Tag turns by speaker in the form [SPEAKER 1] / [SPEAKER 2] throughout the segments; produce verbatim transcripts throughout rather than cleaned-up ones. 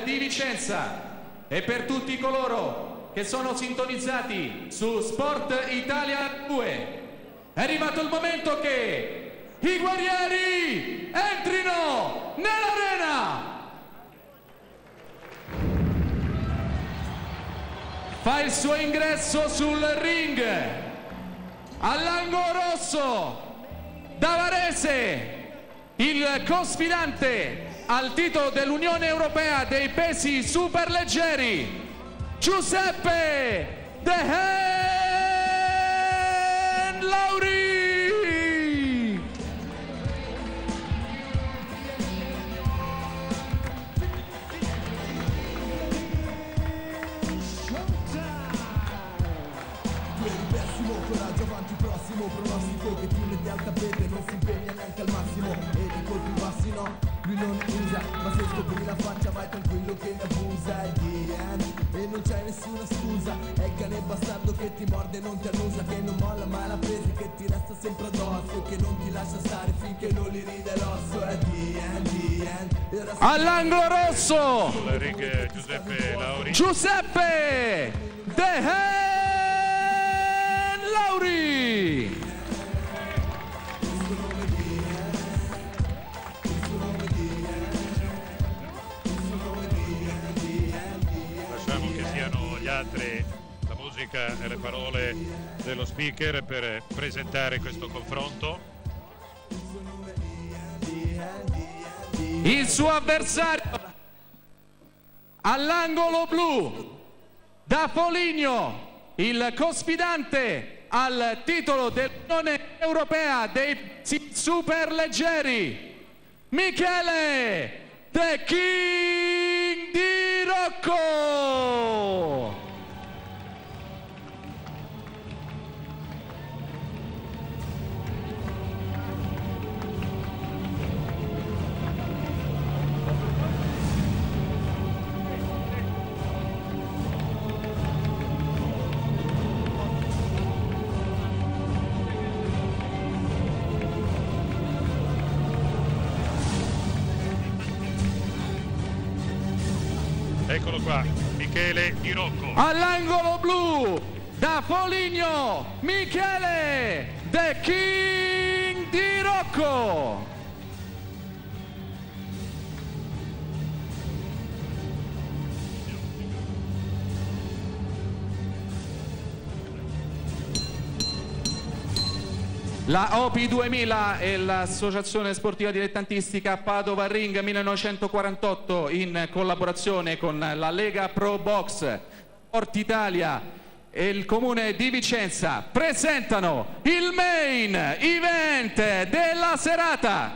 [SPEAKER 1] di Vicenza e per tutti coloro che sono sintonizzati su Sport Italia due. È arrivato il momento che i guerrieri entrino nell'arena. Fa il suo ingresso sul ring all'angolo rosso da Varese, il co-sfidante al titolo dell'Unione Europea dei pesi superleggeri, Giuseppe The Hand Lauri.
[SPEAKER 2] Pronostico che team di alta vede non si impegna neanche al massimo e di colpi bassi no, lui non usa, ma se scopri la faccia vai tranquillo che ne abusa. È the end e non c'è nessuna scusa, è il cane bastardo che ti morde e non ti annusa, che non molla mai la presa, che ti resta sempre addosso, che non ti lascia stare finché non gli ride l'osso. È the end, the end.
[SPEAKER 1] All'angolo rosso
[SPEAKER 3] sul ring Giuseppe Lauri.
[SPEAKER 1] Giuseppe The Hand Lauri.
[SPEAKER 3] Lasciamo che siano gli altri, la musica e le parole dello speaker per presentare questo confronto.
[SPEAKER 1] Il suo avversario all'angolo blu da Foligno, il co-sfidante al titolo dell'Unione Europea dei superleggeri, Michele The King Di Rocco.
[SPEAKER 3] Eccolo qua, Michele Di Rocco.
[SPEAKER 1] All'angolo blu da Foligno, Michele The King Di Rocco. La O P duemila è l'Associazione Sportiva Dilettantistica Padova Ring millenovecentoquarantotto in collaborazione con la Lega Pro Box, Sport Italia e il Comune di Vicenza presentano il main event della serata.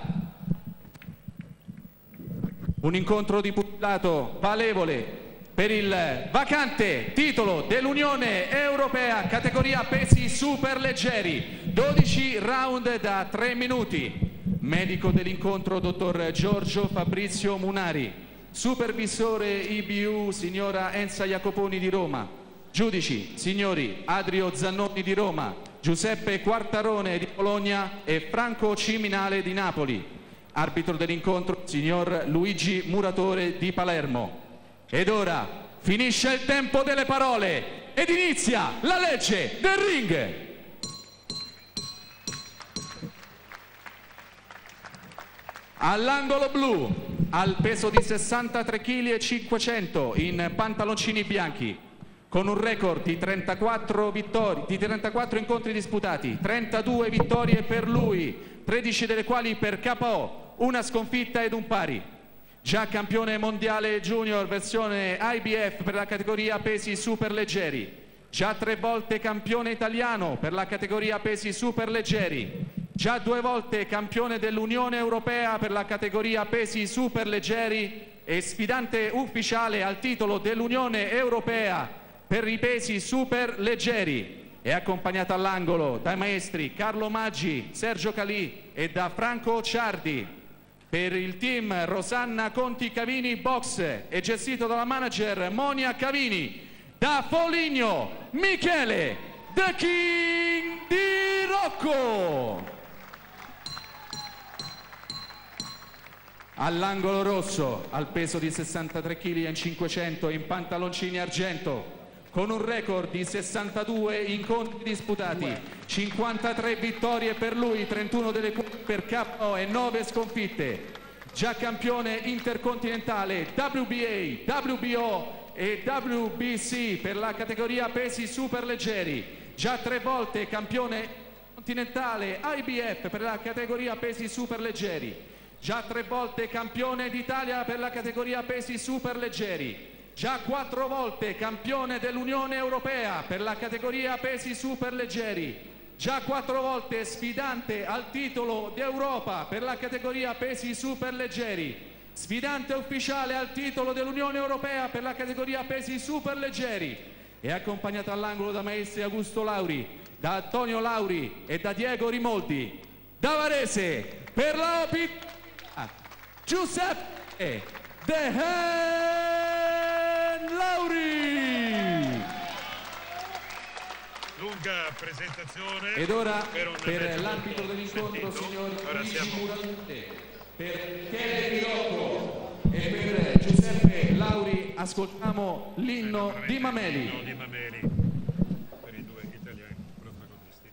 [SPEAKER 1] Un incontro di pugilato valevole per il vacante titolo dell'Unione Europea categoria pesi superleggeri, dodici round da tre minuti. Medico dell'incontro dottor Giorgio Fabrizio Munari, supervisore I B U signora Enza Jacoponi di Roma, giudici signori Adrio Zannoni di Roma, Giuseppe Quartarone di Bologna e Franco Ciminale di Napoli. Arbitro dell'incontro signor Luigi Muratore di Palermo. Ed ora finisce il tempo delle parole ed inizia la legge del ring. All'angolo blu, al peso di sessantatré chili e cinquecento in pantaloncini bianchi, con un record di trentaquattro vittorie, di trentaquattro incontri disputati, trentadue vittorie per lui, tredici delle quali per K O, una sconfitta ed un pari. Già campione mondiale junior versione I B F per la categoria pesi superleggeri, già tre volte campione italiano per la categoria pesi superleggeri, già due volte campione dell'Unione Europea per la categoria pesi superleggeri e sfidante ufficiale al titolo dell'Unione Europea per i pesi superleggeri. È accompagnato all'angolo dai maestri Carlo Maggi, Sergio Calì e da Franco Ciardi. Per il team Rosanna Conti Cavini Box è gestito dalla manager Monia Cavini. Da Foligno, Michele The King Di Rocco. All'angolo rosso, al peso di sessantatré chili e cinquecento in pantaloncini argento, con un record di sessantadue incontri disputati, cinquantatré vittorie per lui, trentuno delle quali per K O e nove sconfitte. Già campione intercontinentale W B A, W B O e W B C per la categoria pesi superleggeri. Già tre volte campione continentale I B F per la categoria pesi superleggeri. Già tre volte campione d'Italia per la categoria pesi superleggeri. Già quattro volte campione dell'Unione Europea per la categoria pesi superleggeri. Già quattro volte sfidante al titolo d'Europa per la categoria pesi superleggeri. Sfidante ufficiale al titolo dell'Unione Europea per la categoria pesi superleggeri. È accompagnato all'angolo da maestri Augusto Lauri, da Antonio Lauri e da Diego Rimoldi. Da Varese per la O P Giuseppe The Hand Lauri.
[SPEAKER 3] Lunga presentazione.
[SPEAKER 1] Ed ora
[SPEAKER 3] per,
[SPEAKER 1] per l'arbitro dell'incontro, signor Luigi
[SPEAKER 3] siamo...
[SPEAKER 1] Murante, per Chele Ridocco e per Giuseppe Lauri ascoltiamo l'inno di Mameli.
[SPEAKER 3] L'inno di Mameli per i due italiani protagonisti.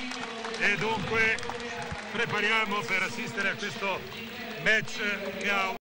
[SPEAKER 3] E dunque prepariamo per assistere a questo match che ha